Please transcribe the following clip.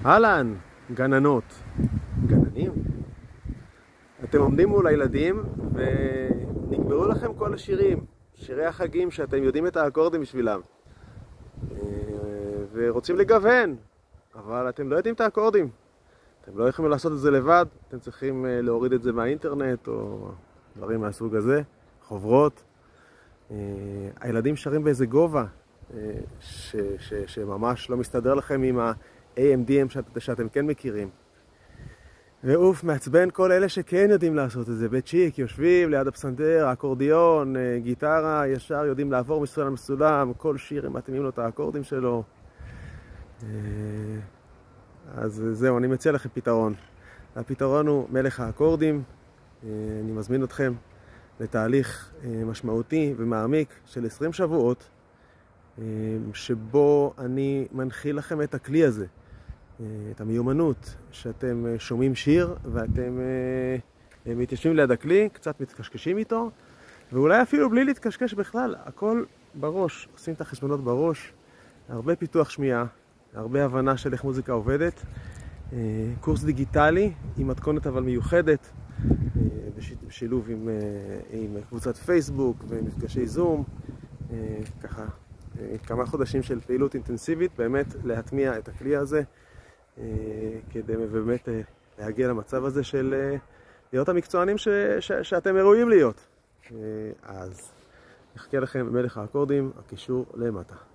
אהלן, גננות, גננים. אתם עומדים מול הילדים ונגמרו לכם כל השירים, שירי החגים שאתם יודעים את האקורדים בשבילם ורוצים לגוון, אבל אתם לא יודעים את האקורדים. אתם לא יכולים לעשות את זה לבד, אתם צריכים להוריד את זה מהאינטרנט או דברים מהסוג הזה, חוברות. הילדים שרים באיזה גובה שממש לא מסתדר לכם עם ה-AMDM שאתם כן מכירים. ואוף, מעצבן כל אלה שכן יודעים לעשות את זה. בצ'יק, יושבים ליד הפסנתר, אקורדיון, גיטרה, ישר יודעים לעבור מסולם למסולם, כל שיר הם מתאימים לו את האקורדים שלו. אז זהו, אני מציע לכם פתרון. הפתרון הוא מלך האקורדים. אני מזמין אתכם לתהליך משמעותי ומעמיק של 20 שבועות, שבו אני מנחיל לכם את הכלי הזה, את המיומנות שאתם שומעים שיר ואתם מתיישבים ליד הכלי, קצת מתקשקשים איתו, ואולי אפילו בלי להתקשקש בכלל, הכל בראש, עושים את החשבונות בראש, הרבה פיתוח שמיעה, הרבה הבנה של איך מוזיקה עובדת, קורס דיגיטלי עם מתכונת אבל מיוחדת, בשילוב עם קבוצת פייסבוק ומפגשי זום, ככה כמה חודשים של פעילות אינטנסיבית, באמת להטמיע את הכלי הזה, כדי באמת להגיע למצב הזה של להיות המקצוענים שאתם ראויים להיות. אז נחכה לכם במלך האקורדים, הקישור למטה.